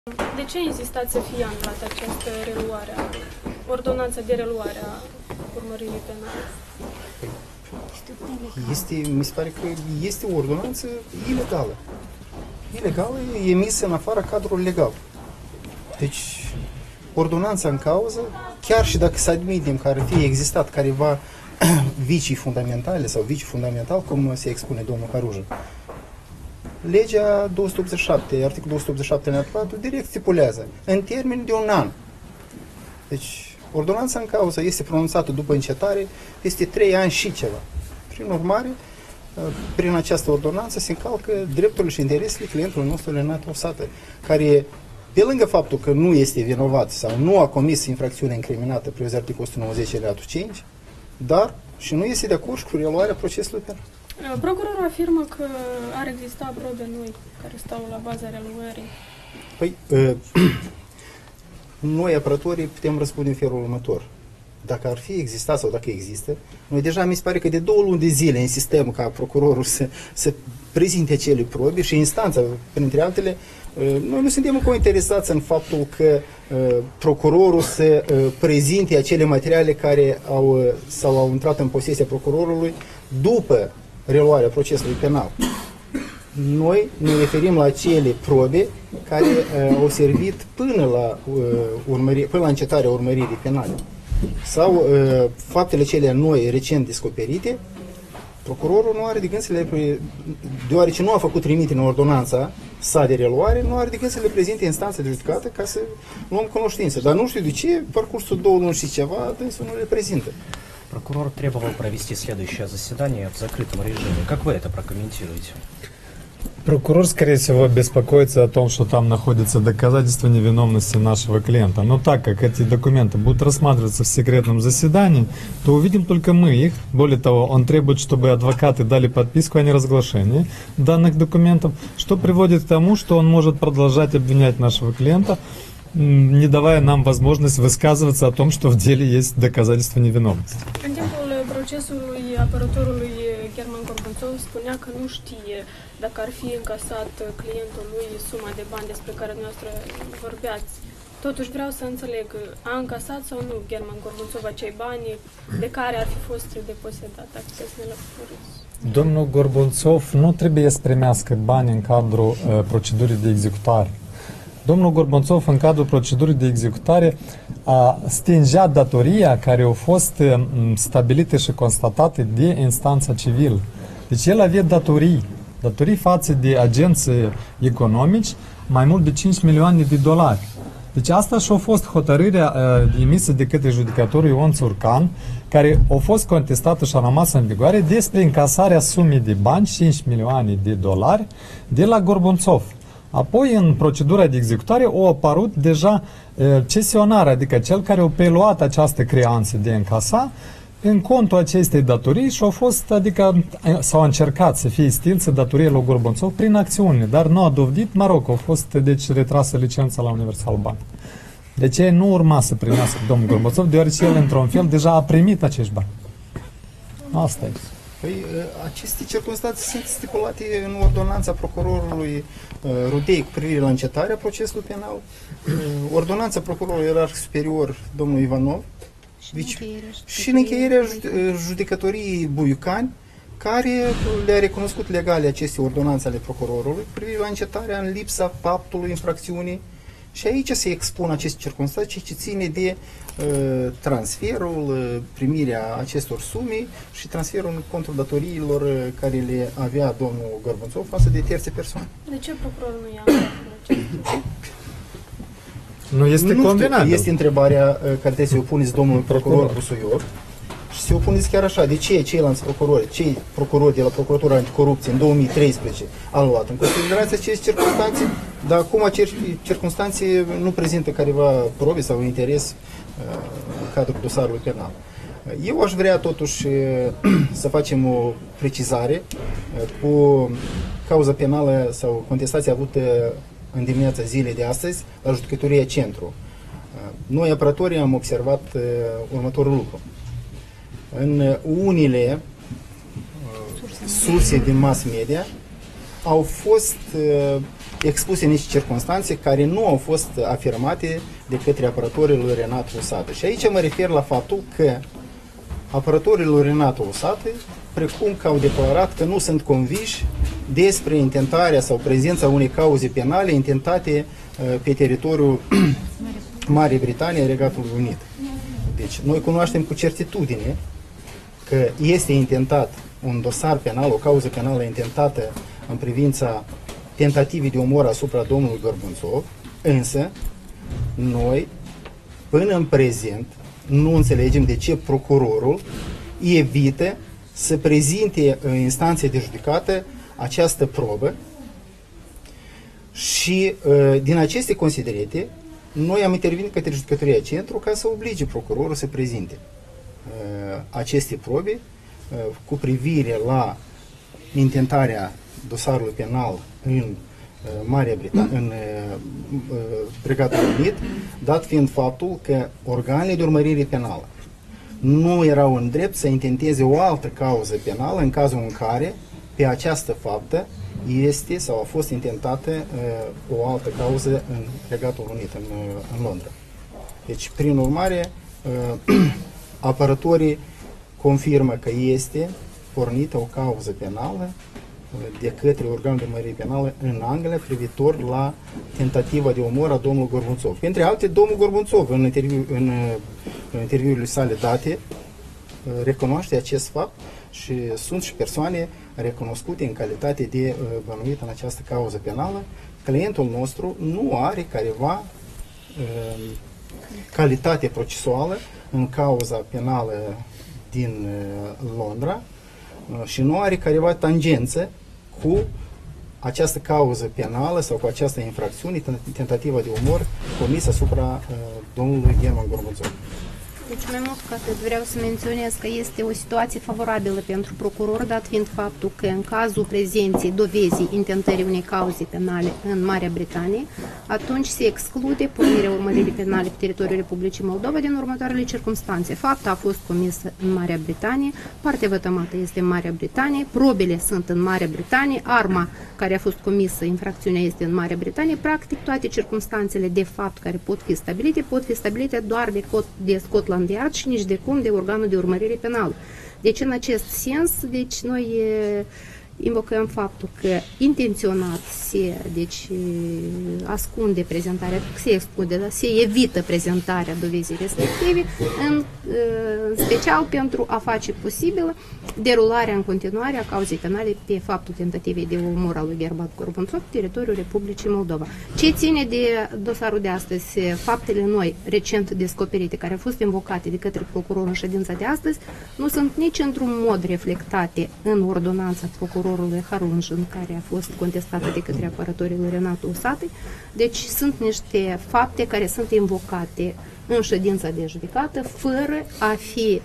De ce insistați să fie anulată această reluare, ordonanța de reluare a urmăririi penale? Mi se pare că este o ordonanță ilegală. Ilegală, emisă în afara cadrului legal. Deci, ordonanța în cauză, chiar și dacă să admitem că ar fi existat careva vicii fundamentale sau vicii fundamental, cum se expune domnul Haruja, legea 287, articolul 287 în 4, direct stipulează în termen de un an. Deci, ordonanța în cauză este pronunțată după încetare, este 3 ani și ceva. Prin urmare, prin această ordonanță se încalcă drepturile și interesele clientului nostru Renat Osată, care, pe lângă faptul că nu este vinovat sau nu a comis infracțiunea incriminată prevăzută articolul 190 alineatul 5, dar și nu este de acord cu reluarea procesului penal. Procurorul afirmă că ar exista probe noi care stau la baza reluării. Păi, noi, apărătorii, putem răspunde în felul următor. Dacă ar fi existat sau dacă există, noi deja mi se pare că de 2 luni de zile insistăm ca procurorul să prezinte acele probe și instanța, printre altele, noi nu suntem încă interesați în faptul că procurorul să prezinte acele materiale care au intrat în posesia procurorului după reluarea procesului penal. Noi ne referim la acele probe care au servit până la încetarea urmăririi penale. Sau faptele cele noi, recent descoperite, procurorul nu are de gând să le, deoarece nu a făcut trimitere în ordonanța sa de reluare, nu are de gând să le prezinte instanța de judecată ca să luăm cunoștință. Dar nu știu de ce, parcursul 2 luni și ceva, dânsul nu le prezintă. Прокурор требовал провести следующее заседание в закрытом режиме. Как вы это прокомментируете? Прокурор, скорее всего, беспокоится о том, что там находятся доказательства невиновности нашего клиента. Но так как эти документы будут рассматриваться в секретном заседании, то увидим только мы их. Более того, он требует, чтобы адвокаты дали подписку о неразглашении данных документов, что приводит к тому, что он может продолжать обвинять нашего клиента, не давая нам возможность высказываться о том, что в деле есть доказательства невиновности. În timpul procesului, apărătorului German Gorbanțov spunea că nu știe dacă ar fi încasat clientul lui suma de bani despre care noastră vorbeați. Totuși vreau să înțeleg, a încasat sau nu German Gorbanțov acei bani de care ar fi fost deposedat? Dacă puteți să ne lămuriți. Domnul Gorbanțov nu trebuie să primească bani în cadrul procedurii de executare. Domnul Gorbanțov, în cadrul procedurii de executare, a stingea datoria care au fost stabilite și constatate de instanța civilă. Deci el avea datorii față de agenții economici mai mult de 5 milioane de dolari. Deci asta și-a fost hotărârea emisă de către judecătorul Ion Țurcan, care a fost contestată și a rămas în vigoare despre încasarea sumei de bani, 5 milioane de dolari, de la Gorbanțov. Apoi, în procedura de executare, a apărut deja cesionar, adică cel care a preluat această creanță de încasa în contul acestei datorii și s-au încercat să fie stință datorie lui Gorbanțov prin acțiune, dar nu a dovedit, a fost deci retrasă licența la Universal Bank. Deci ei nu urma să primească domnul Gorbanțov, deoarece el, într-un fel, deja a primit acești bani. Asta e. Păi, aceste circunstanțe sunt stipulate în ordonanța procurorului Rudei cu privire la încetarea procesului penal, ordonanța procurorului ierarhic superior, domnul Ivanov, și în încheierea judecătoriei Buiucani, care le-a recunoscut legale aceste ordonanțe ale procurorului cu privire la încetarea în lipsa faptului infracțiunii. Și aici se expun aceste circunstanțe ce ține de transferul, primirea acestor sume și transferul în contul datoriilor care le avea domnul Gorbanțov față de terțe persoane. De ce procurorul nu ia Nu este convenabil. Este întrebarea care trebuie să o puneți domnului procuror Busuior și să o puneți chiar așa. De ce ceilalți procurori, cei procurori de la Procuratura Anticorupție în 2013 au luat în considerație aceste circunstanțe, dar acum aceste circunstanțe nu prezintă careva probe sau interes în cadrul dosarului penal. Eu aș vrea totuși să facem o precizare cu cauza penală sau contestația avută în dimineața zilei de astăzi la Judecătoria Centru. Noi, apărătorii, am observat următorul lucru. În unele surse din mass media au fost expuse niște circunstanțe care nu au fost afirmate de către apărătorii lui Renat Usată. Și aici mă refer la faptul că apărătorii lui Renat Usată, precum că au declarat că nu sunt conviși despre intentarea sau prezența unei cauze penale intentate pe teritoriul Marii Britanii, Regatului Unit. Deci, noi cunoaștem cu certitudine că este intentat un dosar penal, o cauză penală intentată în privința tentativei de omor asupra domnului Gorbunțov, însă noi, până în prezent, nu înțelegem de ce procurorul evită să prezinte în instanțe de judecată această probă și din aceste considerente noi am intervenit către Judecătoria Centru ca să oblige procurorul să prezinte aceste probe cu privire la intentarea dosarului penal în Marea Britanie, în Regatul Unit, dat fiind faptul că organele de urmărire penală nu erau în drept să intenteze o altă cauză penală în cazul în care pe această faptă este sau a fost intentată o altă cauză în Regatul Unit, în Londra. Deci, prin urmare, apărătorii confirmă că este pornită o cauză penală de către organul de urmărire penală în Anglia privitor la tentativa de omor a domnului Gorbunțov. Între alte, domnul Gorbunțov, în interviurile sale date, recunoaște acest fapt și sunt și persoane recunoscute în calitate de bănuit în această cauză penală. Clientul nostru nu are careva calitate procesuală în cauza penală din Londra și nu are careva tangență cu această cauză penală sau cu această infracțiune, tentativa de omor comisă asupra domnului German Gorbunțov. Deci, mai mult ca atât, vreau să menționez că este o situație favorabilă pentru procuror, dat fiind faptul că în cazul prezenței dovezii intentării unei cauze penale în Marea Britanie, atunci se exclude pornirea urmăririi penale pe teritoriul Republicii Moldova din următoarele circunstanțe. Fapta a fost comisă în Marea Britanie, partea vătămată este în Marea Britanie, probele sunt în Marea Britanie, arma care a fost comisă, infracțiunea este în Marea Britanie, practic toate circunstanțele de fapt care pot fi stabilite doar de Scotland Yard și nici de cum de organul de urmărire penală. Deci, în acest sens, deci noi invocăm faptul că intenționat ascunde prezentarea, se evită prezentarea dovezii respective, în special pentru a face posibilă derularea în continuare a cauzei penale pe faptul tentativei de omor al lui German Gorbunțov pe teritoriul Republicii Moldova. Ce ține de dosarul de astăzi, faptele noi recent descoperite, care au fost invocate de către procurorul în ședința de astăzi, nu sunt nici într-un mod reflectate în ordonanța procurorului Harunjin, care a fost contestată de către apărătorii lui Renat Usată. Deci sunt niște fapte care sunt invocate în ședința de judecată fără a fi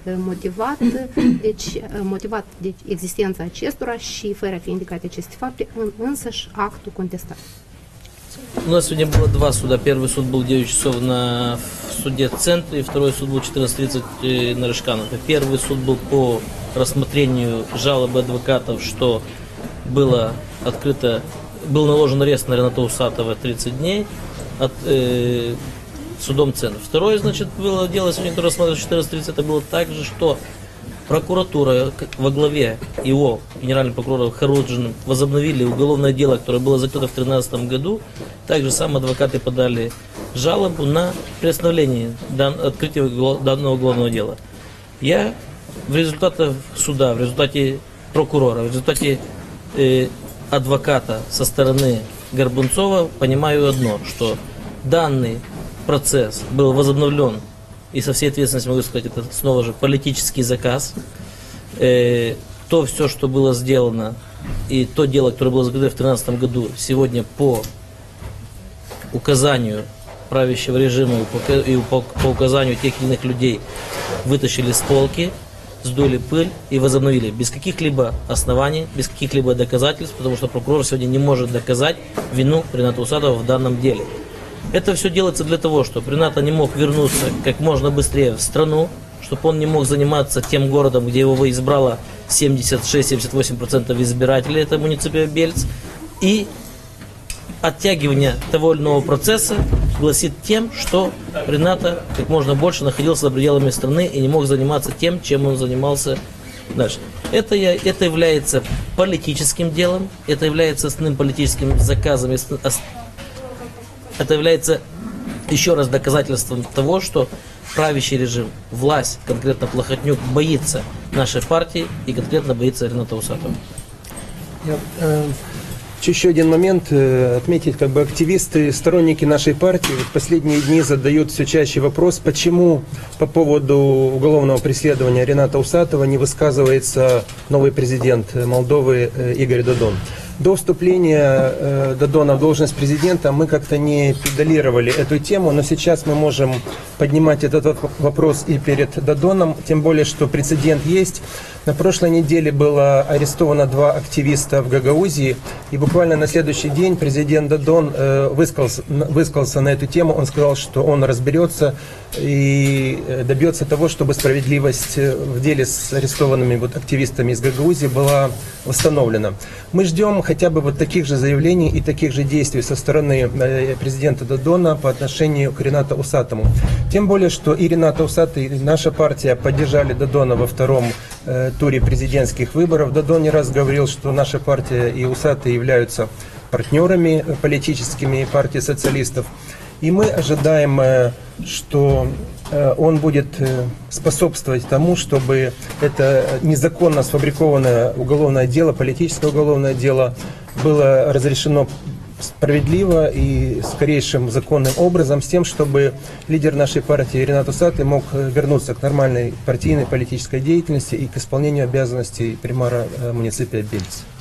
motivat de existența acestora și fără a fi indicate aceste fapte în însăși actul contestat. У нас сегодня было два суда. Первый суд был 9 часов на суде центре, второй суд был 14:30 на Рыжкановке. Первый суд был по рассмотрению жалобы адвокатов, что был наложен арест на Рената Усатова 30 дней судом центра. Второе, значит, было дело сегодня, которое рассматривалось в 14:30, это было также, что прокуратура во главе его, генеральным прокурором Харунжиным, возобновили уголовное дело, которое было закрыто в 2013 году. Также сам адвокаты подали жалобу на приостановление открытия данного уголовного дела. Я в результате суда, в результате прокурора, в результате адвоката со стороны Горбунцова понимаю одно, что данный процесс был возобновлен, и со всей ответственностью могу сказать, это снова же политический заказ. То все, что было сделано, и то дело, которое было закрыто в 2013 году, сегодня по указанию правящего режима и по указанию тех или иных людей вытащили с полки, сдули пыль и возобновили без каких-либо оснований, без каких-либо доказательств, потому что прокурор сегодня не может доказать вину Рената Усатова в данном деле. Это все делается для того, чтобы Рената не мог вернуться как можно быстрее в страну, чтобы он не мог заниматься тем городом, где его избрало 76-78% избирателей, это муниципио Бельц, и оттягивание того или иного процесса гласит тем, что Рената как можно больше находился за пределами страны и не мог заниматься тем, чем он занимался дальше. Это является политическим делом, это является основным политическим заказом, это является еще раз доказательством того, что правящий режим, власть, конкретно Плохотнюк, боится нашей партии и конкретно боится Рената Усатова. Хочу еще один момент отметить, как бы активисты, сторонники нашей партии в последние дни задают все чаще вопрос, почему по поводу уголовного преследования Рената Усатова не высказывается новый президент Молдовы Игорь Додон. До вступления Додона в должность президента мы как-то не педалировали эту тему, но сейчас мы можем поднимать этот вопрос и перед Додоном, тем более, что прецедент есть. На прошлой неделе было арестовано 2 активиста в Гагаузии, и буквально на следующий день президент Додон высказался на эту тему. Он сказал, что он разберется и добьется того, чтобы справедливость в деле с арестованными активистами из Гагаузии была восстановлена. Мы ждем хотя бы таких же заявлений и таких же действий со стороны президента Додона по отношению к Ренату Усатому. Тем более, что и Ренат Усатый, и наша партия поддержали Додона во втором туре президентских выборов. Додон не раз говорил, что наша партия и Усатый являются партнерами политическими партии социалистов. И мы ожидаем, что он будет способствовать тому, чтобы это незаконно сфабрикованное уголовное дело, политическое уголовное дело было разрешено справедливо и скорейшим законным образом, с тем, чтобы лидер нашей партии Ренат Усатый мог вернуться к нормальной партийной политической деятельности и к исполнению обязанностей примара муниципия Бельц.